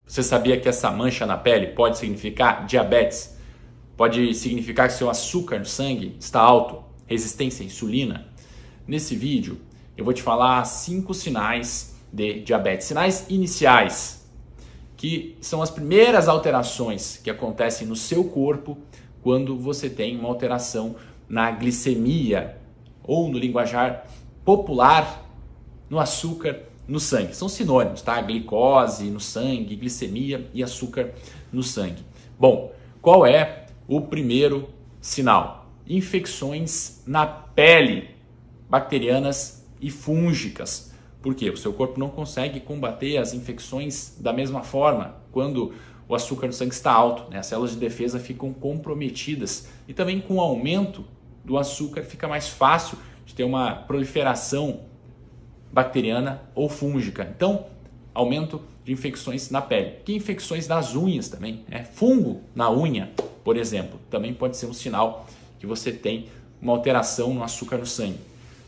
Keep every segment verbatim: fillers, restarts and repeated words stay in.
Você sabia que essa mancha na pele pode significar diabetes? Pode significar que seu açúcar no sangue está alto, resistência à insulina? Nesse vídeo eu vou te falar cinco sinais de diabetes, sinais iniciais, que são as primeiras alterações que acontecem no seu corpo quando você tem uma alteração na glicemia ou no linguajar popular, no açúcar no sangue. São sinônimos, tá? Glicose no sangue, glicemia e açúcar no sangue. Bom, qual é o primeiro sinal? Infecções na pele, bacterianas e fúngicas. Por quê? O seu corpo não consegue combater as infecções da mesma forma quando o açúcar no sangue está alto, né? As células de defesa ficam comprometidas e também com o aumento do açúcar fica mais fácil de ter uma proliferação bacteriana ou fúngica. Então, aumento de infecções na pele. Que infecções das unhas também, né? Fungo na unha, por exemplo, também pode ser um sinal que você tem uma alteração no açúcar no sangue.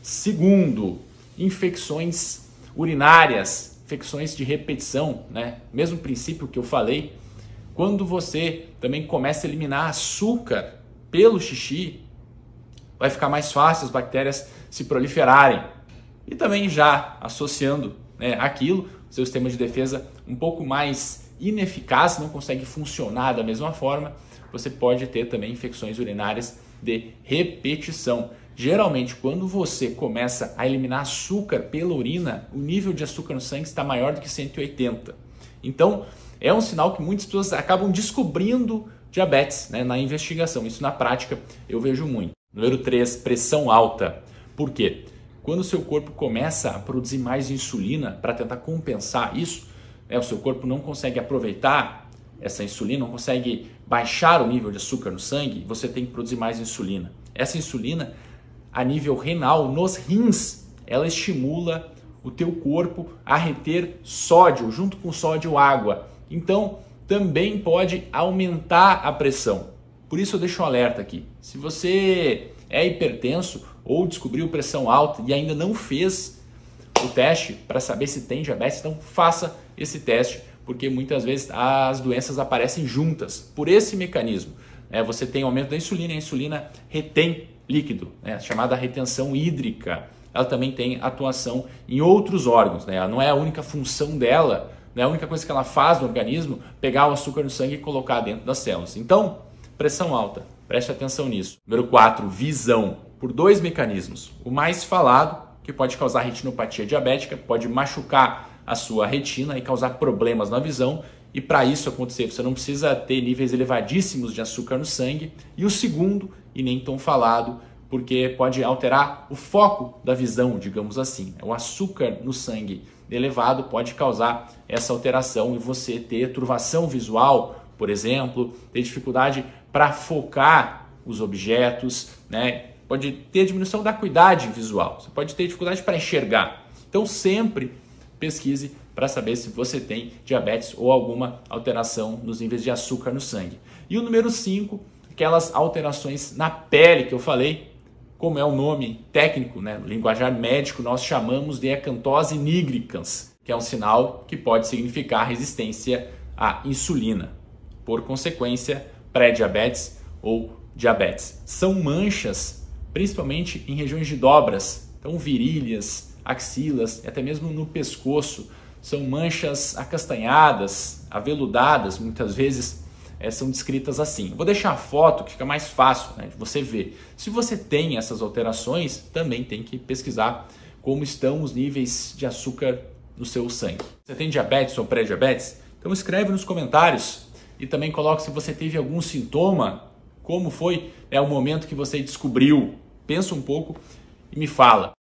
Segundo, infecções urinárias, infecções de repetição, né? Mesmo princípio que eu falei, quando você também começa a eliminar açúcar pelo xixi, vai ficar mais fácil as bactérias se proliferarem. E também já associando, né, aquilo, o seu sistema de defesa um pouco mais ineficaz, não consegue funcionar da mesma forma, você pode ter também infecções urinárias de repetição. Geralmente, quando você começa a eliminar açúcar pela urina, o nível de açúcar no sangue está maior do que cento e oitenta. Então, é um sinal que muitas pessoas acabam descobrindo diabetes, né, na investigação. Isso na prática eu vejo muito. Número três, pressão alta. Por quê? Quando o seu corpo começa a produzir mais insulina para tentar compensar isso, né, o seu corpo não consegue aproveitar essa insulina, não consegue baixar o nível de açúcar no sangue, você tem que produzir mais insulina. Essa insulina, a nível renal, nos rins, ela estimula o teu corpo a reter sódio, junto com sódio água. Então, também pode aumentar a pressão. Por isso eu deixo um alerta aqui. Se você é hipertenso ou descobriu pressão alta e ainda não fez o teste para saber se tem diabetes, então faça esse teste, porque muitas vezes as doenças aparecem juntas. Por esse mecanismo, né, você tem aumento da insulina, e a insulina retém líquido, né, chamada retenção hídrica. Ela também tem atuação em outros órgãos, né? Ela não é a única função dela, não é a única coisa que ela faz no organismo, pegar o açúcar no sangue e colocar dentro das células. Então, pressão alta, preste atenção nisso. Número quatro, visão. Por dois mecanismos. O mais falado, que pode causar retinopatia diabética, pode machucar a sua retina e causar problemas na visão. E para isso acontecer, você não precisa ter níveis elevadíssimos de açúcar no sangue. E o segundo, e nem tão falado, porque pode alterar o foco da visão, digamos assim. O açúcar no sangue elevado pode causar essa alteração e você ter turvação visual, por exemplo, ter dificuldade para focar os objetos, né? Pode ter diminuição da acuidade visual, você pode ter dificuldade para enxergar. Então sempre pesquise para saber se você tem diabetes ou alguma alteração nos níveis de açúcar no sangue. E o número cinco, aquelas alterações na pele que eu falei, como é o nome técnico, né? No linguajar médico nós chamamos de acantose nigricans, que é um sinal que pode significar resistência à insulina. Por consequência, pré-diabetes ou diabetes. São manchas principalmente em regiões de dobras, então virilhas, axilas e até mesmo no pescoço. São manchas acastanhadas, aveludadas, muitas vezes é, são descritas assim. Vou deixar a foto que fica mais fácil, né, de você ver. Se você tem essas alterações, também tem que pesquisar como estão os níveis de açúcar no seu sangue. Você tem diabetes ou pré-diabetes? Então escreve nos comentários e também coloque se você teve algum sintoma. Como foi é o momento que você descobriu? Pensa um pouco e me fala.